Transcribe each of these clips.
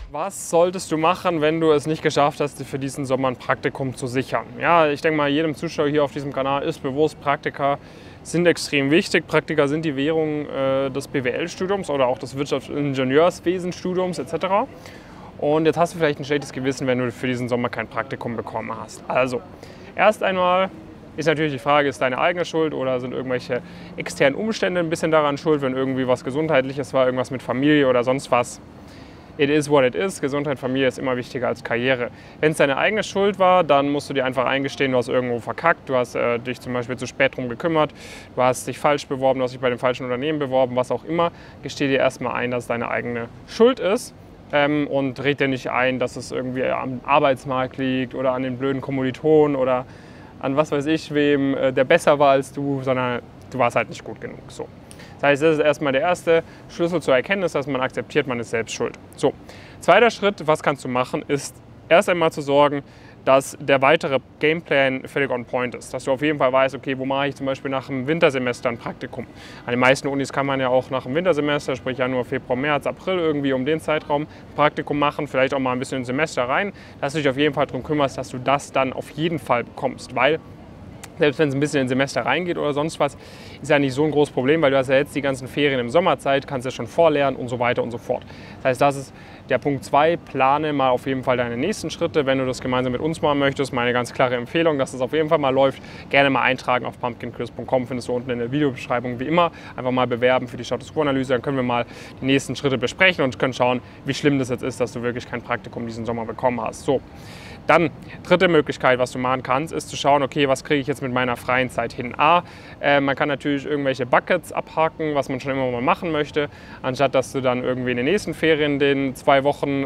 Was solltest du machen, wenn du es nicht geschafft hast, für diesen Sommer ein Praktikum zu sichern? Ja, ich denke mal, jedem Zuschauer hier auf diesem Kanal ist bewusst, Praktika sind extrem wichtig. Praktika sind die Währung des BWL-Studiums oder auch des Wirtschaftsingenieurswesenstudiums etc. Und jetzt hast du vielleicht ein schlechtes Gewissen, wenn du für diesen Sommer kein Praktikum bekommen hast. Also, erst einmal ist natürlich die Frage, ist deine eigene Schuld oder sind irgendwelche externen Umstände ein bisschen daran schuld, wenn irgendwie was Gesundheitliches war, irgendwas mit Familie oder sonst was. It is what it is. Gesundheit, Familie ist immer wichtiger als Karriere. Wenn es deine eigene Schuld war, dann musst du dir einfach eingestehen, du hast irgendwo verkackt, du hast dich zum Beispiel zu spät drum gekümmert, du hast dich falsch beworben, du hast dich bei dem falschen Unternehmen beworben, was auch immer. Gesteh dir erstmal ein, dass es deine eigene Schuld ist und red dir nicht ein, dass es irgendwie am Arbeitsmarkt liegt oder an den blöden Kommilitonen oder an was weiß ich wem, der besser war als du, sondern du warst halt nicht gut genug. So. Das heißt, das ist erstmal der erste Schlüssel zur Erkenntnis, dass man akzeptiert, man ist selbst schuld. So. Zweiter Schritt, was kannst du machen, ist erst einmal zu sorgen, dass der weitere Gameplan völlig on point ist. Dass du auf jeden Fall weißt, okay, wo mache ich zum Beispiel nach dem Wintersemester ein Praktikum. An den meisten Unis kann man ja auch nach dem Wintersemester, sprich Januar, Februar, März, April irgendwie um den Zeitraum ein Praktikum machen, vielleicht auch mal ein bisschen ins Semester rein, dass du dich auf jeden Fall darum kümmerst, dass du das dann auf jeden Fall bekommst, weil selbst wenn es ein bisschen in Semester reingeht oder sonst was, ist ja nicht so ein großes Problem, weil du hast ja jetzt die ganzen Ferien im Sommerzeit, kannst ja schon vorlernen und so weiter und so fort. Das heißt, das ist der Punkt 2, plane mal auf jeden Fall deine nächsten Schritte, wenn du das gemeinsam mit uns machen möchtest. Meine ganz klare Empfehlung, dass das auf jeden Fall mal läuft. Gerne mal eintragen auf pumpkincrisp.com, findest du unten in der Videobeschreibung wie immer. Einfach mal bewerben für die Status Quo-Analyse, dann können wir mal die nächsten Schritte besprechen und können schauen, wie schlimm das jetzt ist, dass du wirklich kein Praktikum diesen Sommer bekommen hast. So. Dann, dritte Möglichkeit, was du machen kannst, ist zu schauen, okay, was kriege ich jetzt mit meiner freien Zeit hin? Man kann natürlich irgendwelche Buckets abhaken, was man schon immer mal machen möchte, anstatt dass du dann irgendwie in den nächsten Ferien den 2 Wochen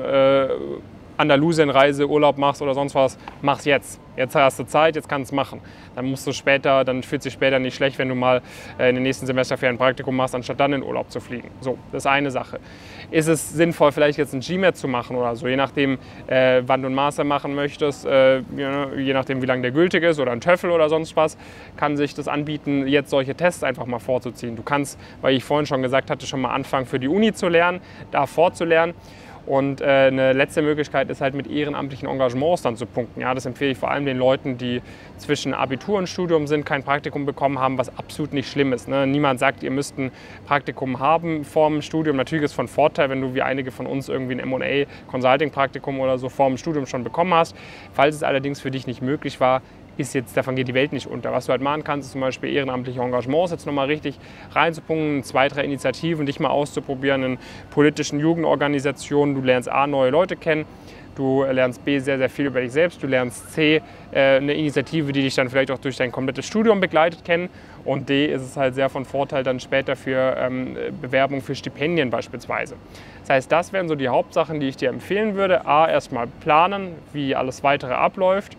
Andalusien-Reise, Urlaub machst oder sonst was, mach's jetzt. Jetzt hast du Zeit, jetzt kannst du es machen. Dann fühlt sich später nicht schlecht, wenn du mal in den nächsten Semesterferien ein Praktikum machst, anstatt dann in Urlaub zu fliegen. So, das ist eine Sache. Ist es sinnvoll, vielleicht jetzt ein GMAT zu machen oder so, je nachdem, wann du einen Master machen möchtest, je nachdem, wie lange der gültig ist oder ein TOEFL oder sonst was, kann sich das anbieten, jetzt solche Tests einfach mal vorzuziehen. Du kannst, weil ich vorhin schon gesagt hatte, schon mal anfangen, für die Uni zu lernen, da vorzulernen. Und eine letzte Möglichkeit ist halt mit ehrenamtlichen Engagements dann zu punkten. Ja, das empfehle ich vor allem den Leuten, die zwischen Abitur und Studium sind, kein Praktikum bekommen haben, was absolut nicht schlimm ist. Ne? Niemand sagt, ihr müsst ein Praktikum haben vor dem Studium. Natürlich ist es von Vorteil, wenn du wie einige von uns irgendwie ein M&A-Consulting-Praktikum oder so vor dem Studium schon bekommen hast. Falls es allerdings für dich nicht möglich war, davon geht die Welt nicht unter. Was du halt machen kannst, ist zum Beispiel ehrenamtliche Engagements jetzt nochmal richtig reinzupunkten, 2, 3 Initiativen, dich mal auszuprobieren in politischen Jugendorganisationen. Du lernst A, neue Leute kennen, du lernst B, sehr, sehr viel über dich selbst, du lernst C, eine Initiative, die dich dann vielleicht auch durch dein komplettes Studium begleitet, kennen. Und D, ist es halt sehr von Vorteil dann später für Bewerbung für Stipendien beispielsweise. Das heißt, das wären so die Hauptsachen, die ich dir empfehlen würde. A, erstmal planen, wie alles weitere abläuft.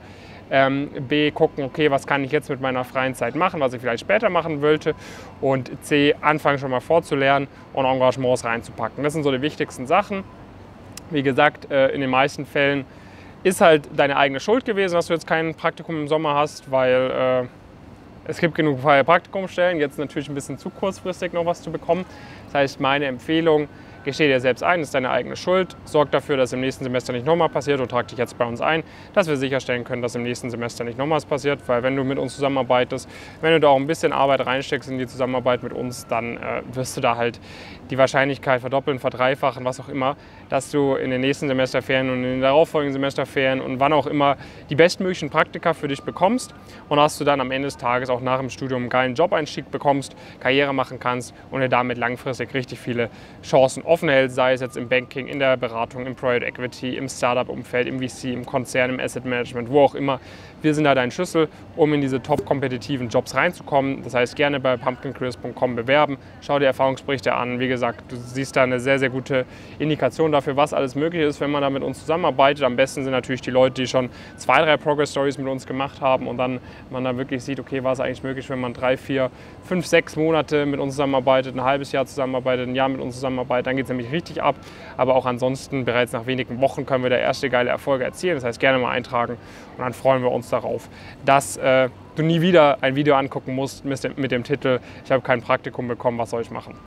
B, gucken, okay, was kann ich jetzt mit meiner freien Zeit machen, was ich vielleicht später machen wollte. Und C, anfangen schon mal vorzulernen und Engagements reinzupacken. Das sind so die wichtigsten Sachen. Wie gesagt, in den meisten Fällen ist halt deine eigene Schuld gewesen, dass du jetzt kein Praktikum im Sommer hast, weil es gibt genug freie Praktikumsstellen. Jetzt natürlich ein bisschen zu kurzfristig noch was zu bekommen. Das heißt, meine Empfehlung, gesteh dir selbst ein, ist deine eigene Schuld. Sorg dafür, dass im nächsten Semester nicht nochmal passiert und trag dich jetzt bei uns ein, dass wir sicherstellen können, dass im nächsten Semester nicht nochmals passiert. Weil wenn du mit uns zusammenarbeitest, wenn du da auch ein bisschen Arbeit reinsteckst in die Zusammenarbeit mit uns, dann wirst du da halt die Wahrscheinlichkeit verdoppeln, verdreifachen, was auch immer, dass du in den nächsten Semesterferien und in den darauffolgenden Semesterferien und wann auch immer die bestmöglichen Praktika für dich bekommst und dass du dann am Ende des Tages auch nach dem Studium einen geilen Job-Einstieg bekommst, Karriere machen kannst und dir damit langfristig richtig viele Chancen offen hält, sei es jetzt im Banking, in der Beratung, im Private Equity, im Startup-Umfeld, im VC, im Konzern, im Asset Management, wo auch immer. Wir sind da dein Schlüssel, um in diese top-kompetitiven Jobs reinzukommen. Das heißt, gerne bei pumpkincrisp.com bewerben, schau dir Erfahrungsberichte an. Wie gesagt, du siehst da eine sehr, sehr gute Indikation dafür, was alles möglich ist, wenn man da mit uns zusammenarbeitet. Am besten sind natürlich die Leute, die schon 2, 3 Progress-Stories mit uns gemacht haben und dann man da wirklich sieht, okay, was ist eigentlich möglich, wenn man 3, 4, 5, 6 Monate mit uns zusammenarbeitet, ein halbes Jahr zusammenarbeitet, ein Jahr mit uns zusammenarbeitet, dann geht es nämlich richtig ab. Aber auch ansonsten, bereits nach wenigen Wochen können wir da erste geile Erfolge erzielen. Das heißt, gerne mal eintragen und dann freuen wir uns darauf, dass du nie wieder ein Video angucken musst mit dem Titel, ich habe kein Praktikum bekommen, was soll ich machen?